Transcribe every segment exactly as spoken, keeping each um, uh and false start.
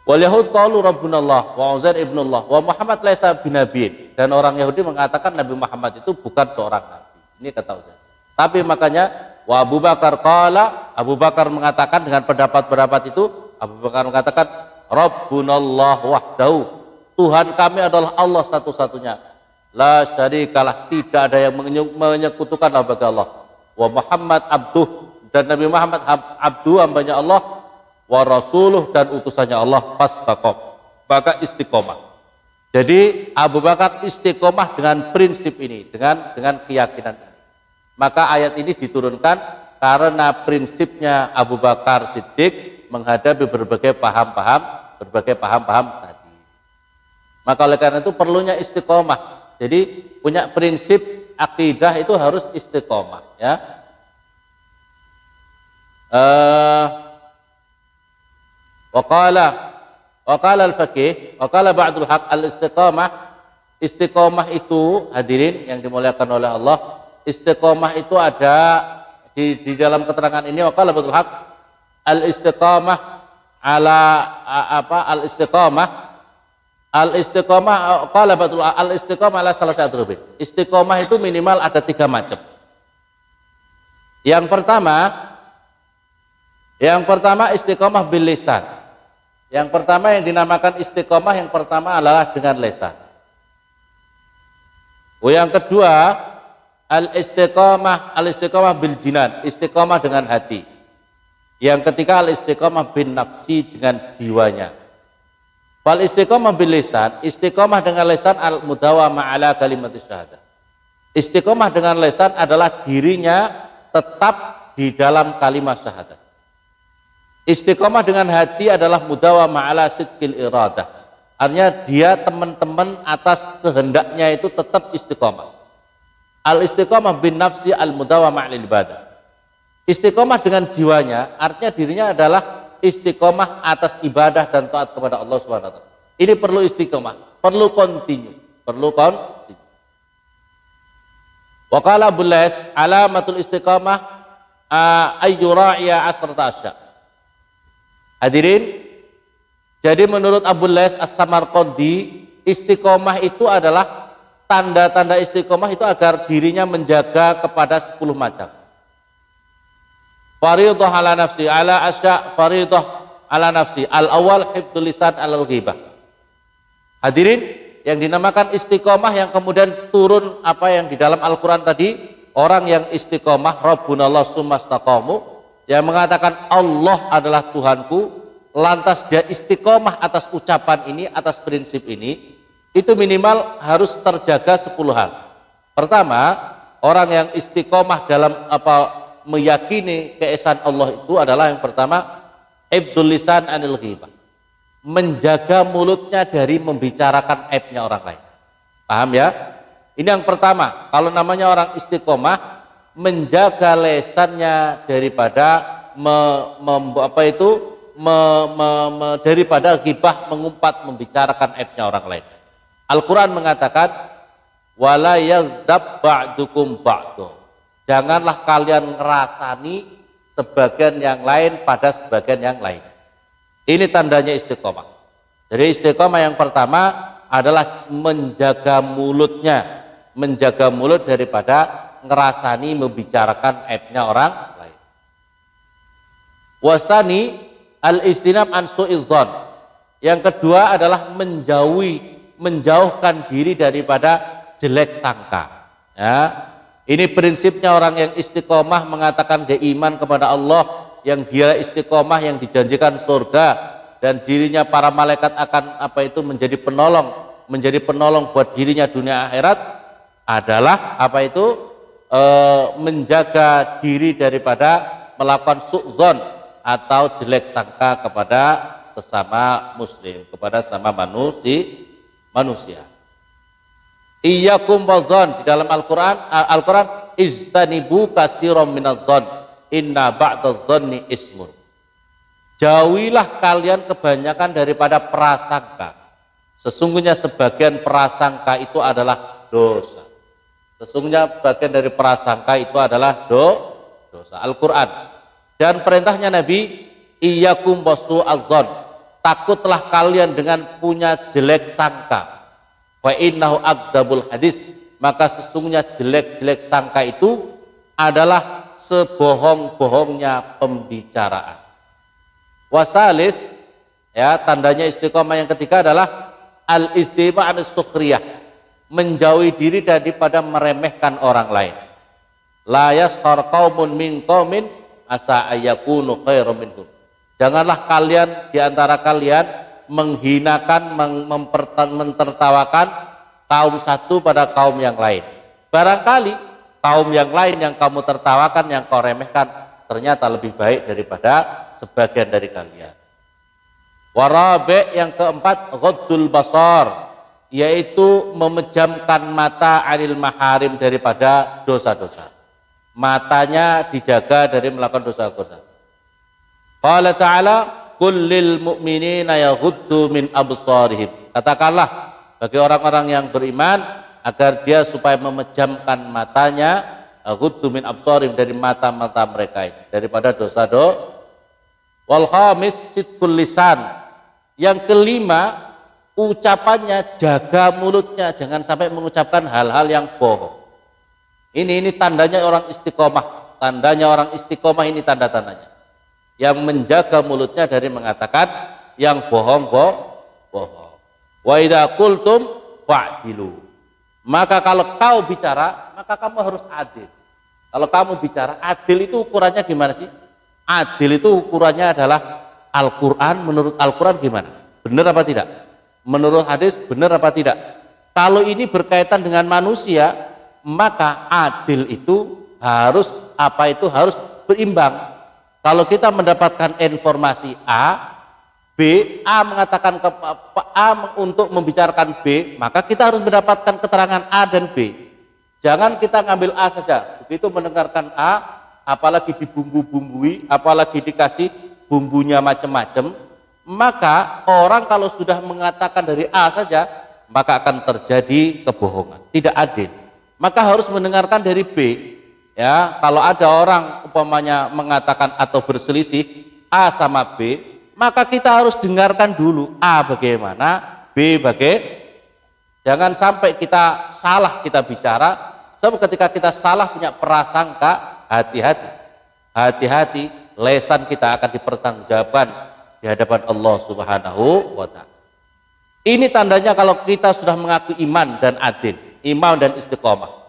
Wal Yahud qalu rabbunallah wa Uzair ibnullah wa Muhammad laisa binabiyin. Dan orang Yahudi mengatakan Nabi Muhammad itu bukan seorang nabi. Ini kata Uzair. Tapi makanya wa Abu Bakar qala, Abu Bakar mengatakan dengan pendapat-pendapat itu, Abu Bakar mengatakan rabbunallah wahdahu. Tuhan kami adalah Allah satu-satunya. La syarikalah, tidak ada yang menyekutukan bagi Allah. Wa Muhammad abduh, dan Nabi Muhammad abdu hambanya Allah, wa rasuluh, dan utusannya Allah, fastaqom, maka istiqomah. Jadi Abu Bakar istiqomah dengan prinsip ini, dengan dengan keyakinan ini. Maka ayat ini diturunkan karena prinsipnya Abu Bakar Siddiq menghadapi berbagai paham-paham, berbagai paham-paham tadi. Maka oleh karena itu perlunya istiqomah. Jadi punya prinsip akidah itu harus istiqomah, ya. Uh, Waqala waqala al-faqih, waqala ba'dul haq al-istiqamah. Istiqomah itu, hadirin yang dimuliakan oleh Allah, istiqomah itu ada di, di dalam keterangan ini. Waqala ba'dul haq al-istiqamah ala apa al-istiqamah al-istiqamah qala ba'dul al-istiqamah ala salah satu rubin. Istiqomah itu minimal ada tiga macam. Yang pertama yang pertama istiqomah bil lisan. Yang pertama yang dinamakan istiqomah yang pertama adalah dengan lisan. Yang kedua al-istiqomah al-istiqomah bil jinan, istiqomah dengan hati. Yang ketiga al-istiqomah bin nafsi, dengan jiwanya. Wal istiqomah bil lisan, istiqomah dengan lisan al-mudawamah ala kalimat syahadah. Istiqomah dengan lisan adalah dirinya tetap di dalam kalimat syahadat. Istiqomah dengan hati adalah mudawamah ala sidqil iradah. Artinya dia teman-teman atas kehendaknya itu tetap istiqomah. Al istiqomah bin nafsi al mudawamah lil ibadah. Istiqomah dengan jiwanya artinya dirinya adalah istiqomah atas ibadah dan taat kepada Allah subhanahu wa taala. Ini perlu istiqomah, perlu kontinu, perlu kontinu. Wa qala Abu Lais alamatul istiqomah ayyura'iya asrata asya. Hadirin, jadi menurut Abu Lais As-Samarqandi, istiqomah itu adalah tanda-tanda istiqomah itu agar dirinya menjaga kepada sepuluh macam. Faridah ala nafsi, ala asya faridah ala nafsi. Al-awwal hifdzul lisan alal ghibah. Hadirin, yang dinamakan istiqomah yang kemudian turun apa yang di dalam Al-Qur'an tadi, orang yang istiqomah rabbunallah sumastaqamu, yang mengatakan Allah adalah Tuhanku, lantas dia istiqomah atas ucapan ini, atas prinsip ini, itu minimal harus terjaga sepuluh hal. Pertama, orang yang istiqomah dalam apa meyakini keesaan Allah itu adalah yang pertama, hifdzul lisan anil ghibah, menjaga mulutnya dari membicarakan aibnya orang lain. Paham ya? Ini yang pertama, kalau namanya orang istiqomah, menjaga lesannya daripada me, me, apa itu me, me, me, daripada ghibah, mengumpat, membicarakan aibnya orang lain. Al-Quran mengatakan wala yaghdab ba'dukum ba'du, janganlah kalian ngerasani sebagian yang lain pada sebagian yang lain. Ini tandanya istiqomah. Jadi istiqomah yang pertama adalah menjaga mulutnya, menjaga mulut daripada ngerasani membicarakan aibnya orang lain. Wasani al-istinab an su'idzan. Yang kedua adalah menjauhi, menjauhkan diri daripada jelek sangka. Ya, ini prinsipnya orang yang istiqomah mengatakan dia iman kepada Allah, yang dia istiqomah yang dijanjikan surga, dan dirinya para malaikat akan apa itu menjadi penolong, menjadi penolong buat dirinya dunia akhirat, adalah apa itu E, menjaga diri daripada melakukan su'dzon atau jelek sangka kepada sesama muslim, kepada sama manusia. manusia. Iyyakum wadzon, di dalam Al-Qur'an Al-Qur'an iztanibu katsiran minadh-dhon inna ba'dadh-dhonni ismun. Jauhilah kalian kebanyakan daripada prasangka. Sesungguhnya sebagian prasangka itu adalah dosa. Sesungguhnya bagian dari prasangka itu adalah do, dosa. Al-Quran. Dan perintahnya Nabi, iyyakum wasu'adh-dhon, takutlah kalian dengan punya jelek sangka. Wa innahu aqdabul hadis, maka sesungguhnya jelek-jelek sangka itu adalah sebohong-bohongnya pembicaraan. Wasalis, ya, tandanya istiqomah yang ketiga adalah al-istima an-sukhriyah, menjauhi diri daripada meremehkan orang lain. La yaskhar qaumun min qaumin asa ayyakunu khairum minhum. Janganlah kalian di antara kalian menghinakan, mentertawakan kaum satu pada kaum yang lain. Barangkali kaum yang lain yang kamu tertawakan, yang kau remehkan, ternyata lebih baik daripada sebagian dari kalian. Warabi, yang keempat, ghaddul basar, yaitu memejamkan mata anil maharim, daripada dosa-dosa. Matanya dijaga dari melakukan dosa-dosa. Qala ta'ala, qul lil mu'minina yaghuddu min absarihim. Katakanlah bagi orang-orang yang beriman agar dia supaya memejamkan matanya, yaghuddu min absarihim, dari mata-mata mereka ini, daripada dosa-dosa. Wal khamis sidqul lisan. Yang kelima, ucapannya jaga mulutnya, jangan sampai mengucapkan hal-hal yang bohong. Ini ini tandanya orang istiqomah. Tandanya orang istiqomah ini tanda-tandanya. Yang menjaga mulutnya dari mengatakan yang bohong-bohong. Wa idza qultum fa'dilu. Maka kalau kau bicara, maka kamu harus adil. Kalau kamu bicara, adil itu ukurannya gimana sih? Adil itu ukurannya adalah Al-Quran. Menurut Al-Quran gimana? Benar apa tidak? Menurut hadis benar apa tidak? Kalau ini berkaitan dengan manusia, maka adil itu harus apa itu harus berimbang. Kalau kita mendapatkan informasi A, B, A mengatakan ke A untuk membicarakan B, maka kita harus mendapatkan keterangan A dan B. Jangan kita ngambil A saja. Begitu mendengarkan A, apalagi dibumbu-bumbui, apalagi dikasih bumbunya macam-macam, maka orang kalau sudah mengatakan dari A saja, maka akan terjadi kebohongan, tidak adil. Maka harus mendengarkan dari B. Ya, kalau ada orang umpamanya mengatakan atau berselisih A sama B, maka kita harus dengarkan dulu A bagaimana, B bagaimana. Jangan sampai kita salah kita bicara. Sebab ketika kita salah punya prasangka, hati-hati, hati-hati, lesan kita akan dipertanggungjawabkan di hadapan Allah Subhanahu wa Ta'ala. Ini tandanya kalau kita sudah mengaku iman dan adil, iman dan istiqomah.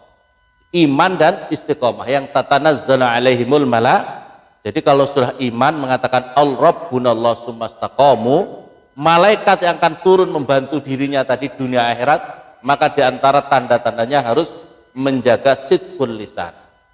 Iman dan istiqomah yang tatanazzalu alaihimul mala. Jadi kalau sudah iman mengatakan al-rabbunallah sumastaqamu, malaikat yang akan turun membantu dirinya tadi dunia akhirat, maka diantara tanda-tandanya harus menjaga sidqul lisan.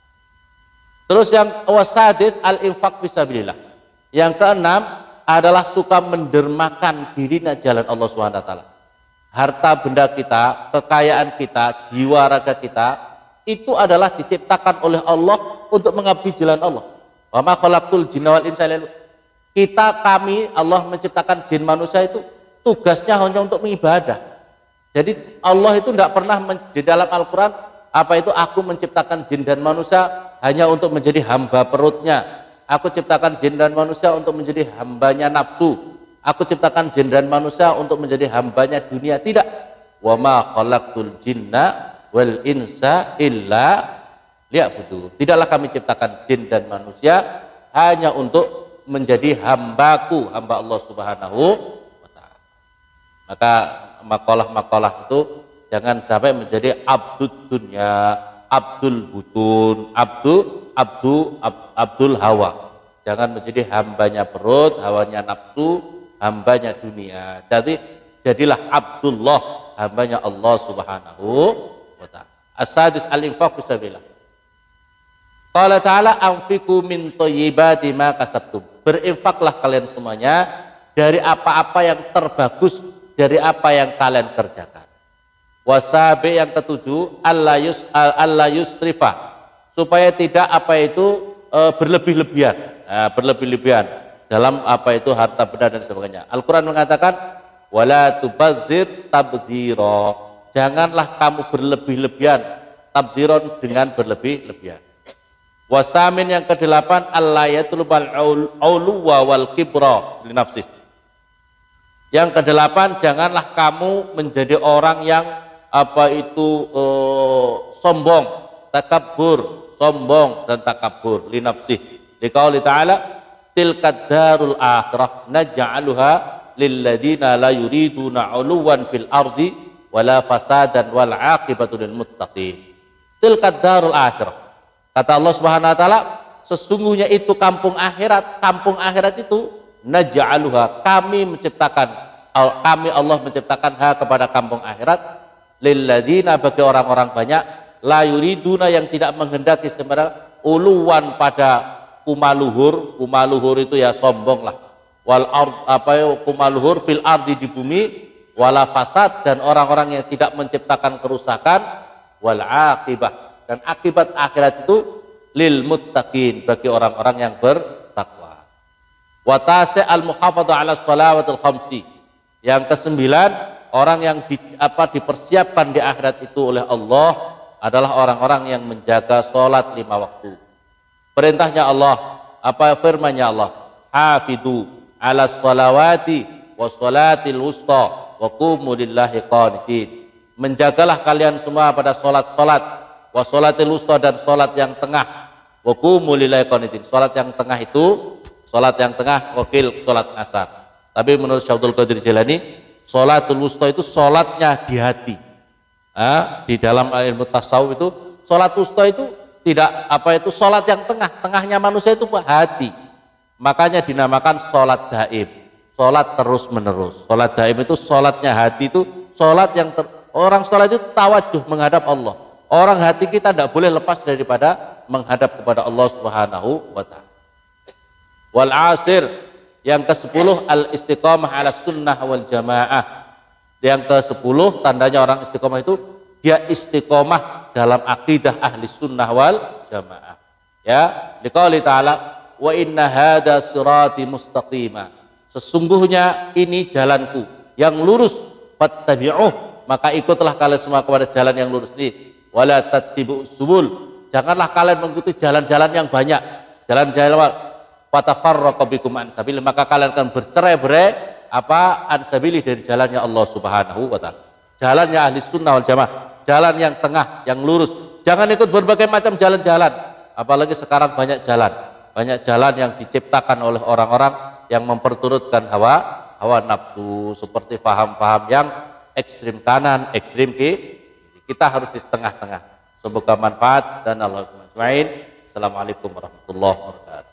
Terus yang wasadis al-infaq fisabilillah. Yang keenam adalah suka mendermakan dirinya jalan Allah Subhanahu wa taala. Harta benda kita, kekayaan kita, jiwa raga kita itu adalah diciptakan oleh Allah untuk mengabdi jalan Allah. Wa ma khalaqtul jinna wal insa illa kita kami Allah menciptakan jin manusia itu tugasnya hanya untuk mengibadah. Jadi Allah itu tidak pernah di dalam Al-Qur'an apa itu aku menciptakan jin dan manusia hanya untuk menjadi hamba perutnya. Aku ciptakan jin dan manusia untuk menjadi hambanya nafsu. Aku ciptakan jin dan manusia untuk menjadi hambanya dunia. Tidak. Wa ma khalaqtul jinna wal insa illa liya'budu. Tidaklah kami ciptakan jin dan manusia hanya untuk menjadi hambaku, hamba Allah Subhanahu wa ta'ala. Maka makalah-makalah itu jangan sampai menjadi abdud dunya, abdul butun, abdu abdu ab, abdul hawa. Jangan menjadi hambanya perut, hawanya nafsu, hambanya dunia. Jadi jadilah Abdullah, hambanya Allah Subhanahu wa ta'ala. As-sadis al-infaq fisabilillah. Qala ta'ala anfiqu min thayyibati ma kasabtum. Berinfaklah kalian semuanya dari apa-apa yang terbagus dari apa yang kalian kerjakan. Wasabi yang ketujuh alla yus alla yusrifa, supaya tidak apa itu e, berlebih-lebihan, e, berlebih-lebihan dalam apa itu harta benda dan sebagainya. Al-Qur'an mengatakan wala tubazzir tabdzira. Janganlah kamu berlebih-lebihan, tabdziron dengan berlebih-lebihan. Wasamin yang kedelapan Allah yatlubal uluwa wal kibra li nafsih. Yang kedelapan, janganlah kamu menjadi orang yang apa itu uh, sombong, takabur, sombong dan takabur li nafsih. Liqauli ta'ala, tilkad darul akhirah naj'aluha lil ladina la yuriduna 'uluwan fil ardi wala fasadan wal 'aqibatu lil muttaqin. Tilkad darul akhirah. Kata Allah Subhanahu wa taala, sesungguhnya itu kampung akhirat. Kampung akhirat itu naj'aluha, kami menciptakan, kami Allah menciptakan ha kepada kampung akhirat lil ladina, bagi orang-orang banyak, la yuriduna, yang tidak menghendaki sebenarnya, uluwan pada kumaluhur. Kumaluhur itu ya sombong lah, wal ard, apa ya, kumaluhur fil ardi, di bumi, wala fasad, dan orang-orang yang tidak menciptakan kerusakan, wal aqibah, dan akibat akhirat itu lil muttaqin, bagi orang-orang yang bertakwa. Wa tasi' al muhafadzah ala shalawatil khamsi. Yang kesembilan, orang yang di, apa dipersiapkan di akhirat itu oleh Allah adalah orang-orang yang menjaga sholat lima waktu. Perintahnya Allah, apa firman-Nya Allah, hafidu ala sholawati wa sholatil wusta wa qumu lillahi qanitin. Menjagalah kalian semua pada sholat-sholat, wa sholatil wusta, dan sholat yang tengah, wa qumu lillahi qanitin. Sholat yang tengah itu, sholat yang tengah wakil sholat asar. Tapi menurut Syekh Abdul Qadir Jilani, sholatul wusta itu sholatnya di hati. Ah, di dalam ilmu tasawuf itu sholat wusta itu tidak apa itu sholat yang tengah, tengahnya manusia itu hati. Makanya dinamakan sholat daim, sholat terus menerus. Sholat daim itu sholatnya hati, itu sholat yang ter, orang sholat itu tawajuh menghadap Allah. Orang hati kita tidak boleh lepas daripada menghadap kepada Allah Subhanahu wa ta'ala. Wal asir, yang kesepuluh, al istiqamah ala sunnah wal jamaah. Yang kesepuluh, tandanya orang istiqamah itu dia istiqamah dalam akidah ahli sunnah wal jamaah. Ya, liqauli ta'ala, wa inna hada sirati mustaqima. Sesungguhnya ini jalanku yang lurus, fattabi'uh, maka ikutlah kalian semua kepada jalan yang lurus ini. Wala tattabi'us subul, janganlah kalian mengikuti jalan-jalan yang banyak, jalan-jalan fatafarraqu bikum an sabili, maka kalian akan bercerai-berai apa an sabili, dari jalannya Allah Subhanahu wa ta'ala. Jalannya ahli sunnah wal jamaah, jalan yang tengah, yang lurus. Jangan ikut berbagai macam jalan-jalan, apalagi sekarang banyak jalan, banyak jalan yang diciptakan oleh orang-orang yang memperturutkan hawa hawa nafsu, seperti paham-paham yang ekstrim kanan, ekstrim kiri. Kita harus di tengah-tengah. Semoga manfaat dan Allah majma'in. Assalamualaikum warahmatullahi wabarakatuh.